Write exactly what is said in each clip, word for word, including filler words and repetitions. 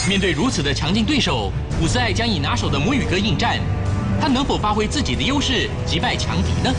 面对如此的强劲对手，伍思爱将以拿手的母语歌应战，他能否发挥自己的优势，击败强敌呢？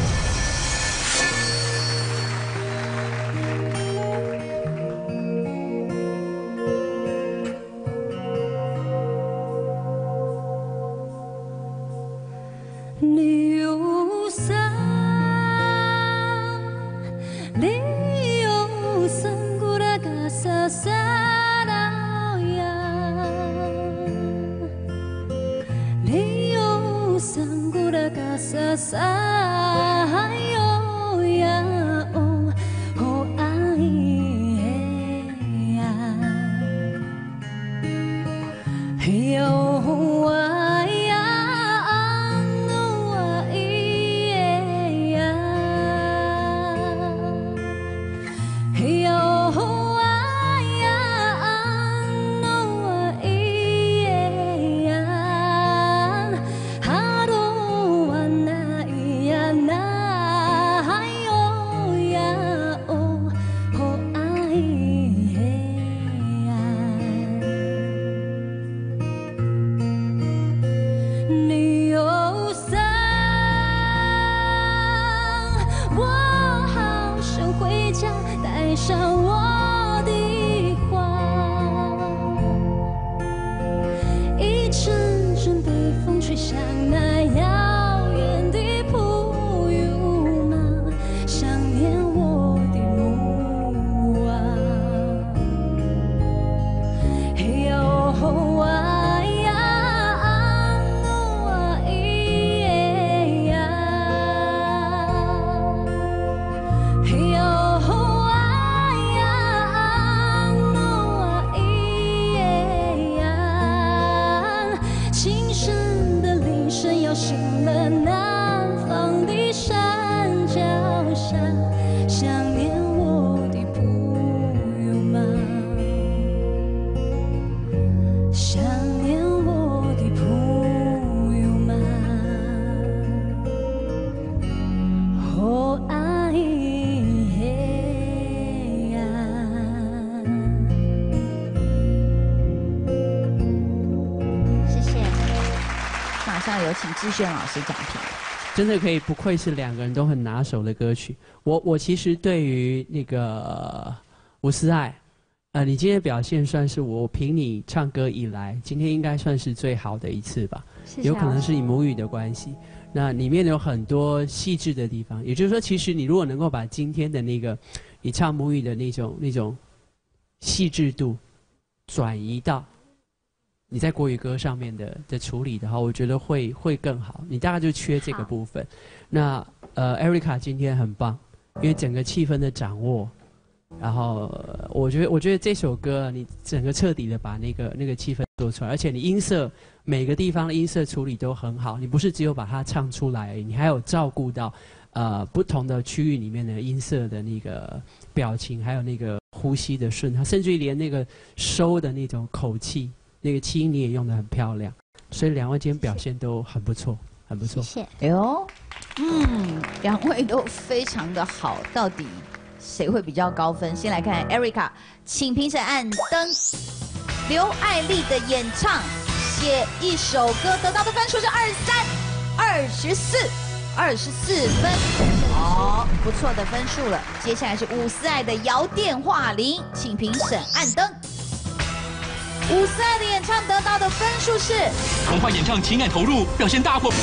志炫老师讲评， 真的可以，不愧是两个人都很拿手的歌曲。我我其实对于那个伍思爱，呃，你今天表现算是我凭你唱歌以来，今天应该算是最好的一次吧。 谢谢有可能是你母语的关系，那里面有很多细致的地方。也就是说，其实你如果能够把今天的那个你唱母语的那种那种细致度转移到。 你在国语歌上面的的处理的话，我觉得会会更好。你大概就缺这个部分。那呃 ，Erica 今天很棒，因为整个气氛的掌握，然后、呃、我觉得我觉得这首歌你整个彻底的把那个那个气氛做出来，而且你音色每个地方的音色处理都很好。你不是只有把它唱出来而已，你还有照顾到呃不同的区域里面的音色的那个表情，还有那个呼吸的顺畅，甚至于连那个收的那种口气。 那个气音你也用得很漂亮，所以两位今天表现都很不错，很不错。 谢谢。哎呦，嗯，两位都非常的好，到底谁会比较高分？先来看 Erica， 请评审按灯。刘爱丽的演唱，写一首歌得到的分数是二十三、二十四、二十四分，哦，不错的分数了。接下来是伍思爱的摇电话铃，请评审按灯。 伍思爱的演唱得到的分数是： 童话演唱情感投入，表现大获。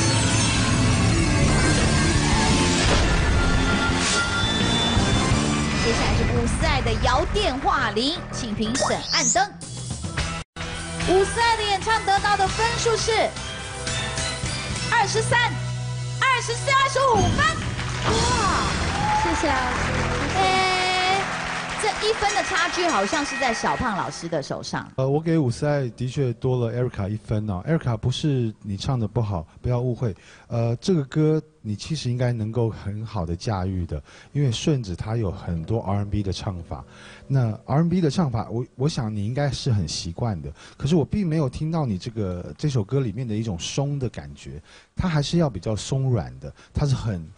接下来是伍思爱的摇电话铃，请评审按灯。伍思爱的演唱得到的分数是二十三、二十四、二十五分。哇， 谢谢老师。 哎。 这一分的差距好像是在小胖老师的手上。 呃，我给伍思爱的确多了 Erica 一分哦。Erica 不是你唱的不好，不要误会。呃，这个歌你其实应该能够很好的驾驭的，因为顺子他有很多 R and B 的唱法。那 R and B 的唱法，我我想你应该是很习惯的。可是我并没有听到你这个这首歌里面的一种松的感觉，它还是要比较松软的，它是很。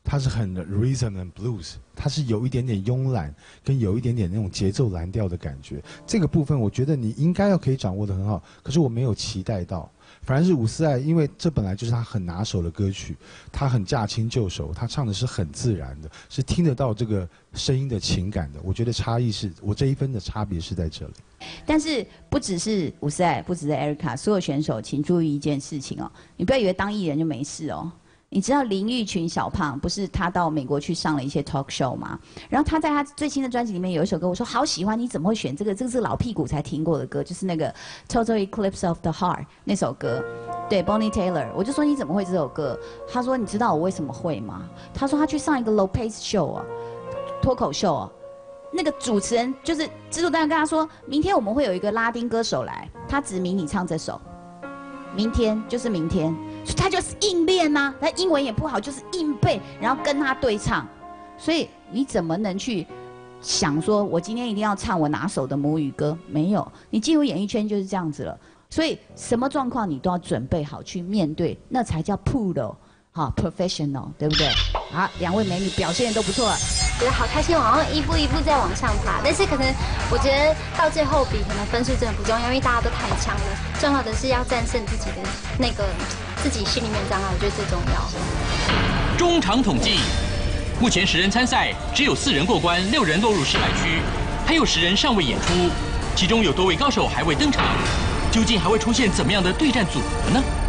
它是很 rhythm and blues， 它是有一点点慵懒，跟有一点点那种节奏蓝调的感觉。这个部分我觉得你应该要可以掌握得很好，可是我没有期待到。反而是伍思爱，因为这本来就是他很拿手的歌曲，他很驾轻就熟，他唱的是很自然的，是听得到这个声音的情感的。我觉得差异是我这一分的差别是在这里。 但是不只是伍思爱，不只是 Erica， 所有选手请注意一件事情哦，你不要以为当艺人就没事哦。你知道林玉群小胖不是他到美国去上了一些 talk show 吗？然后他在他最新的专辑里面有一首歌，我说好喜欢，你怎么会选这个？这个是老屁股才听过的歌，就是那个 Total Eclipse of the Heart 那首歌，对 Bonnie Taylor。我就说你怎么会这首歌？他说你知道我为什么会吗？他说他去上一个 Lopez show 啊，脱口秀啊。那个主持人就是制作单位跟他说，明天我们会有一个拉丁歌手来，他指明你唱这首，明天就是明天。所以他就是硬练呐、啊，他英文也不好，就是硬背，然后跟他对唱。所以你怎么能去想说，我今天一定要唱我拿手的母语歌？没有，你进入演艺圈就是这样子了。所以什么状况你都要准备好去面对，那才叫 pro， 好 professional， 对不对？好，两位美女表现都不错。 觉得好开心，好像一步一步在往上爬。但是可能我觉得到最后比，可能分数真的不重要，因为大家都太强了。重要的是要战胜自己的那个自己心里面障碍，我觉得最重要。 中场统计，目前十人参赛，只有四人过关，六人落入失败区，还有十人尚未演出，其中有多位高手还未登场，究竟还会出现怎么样的对战组合呢？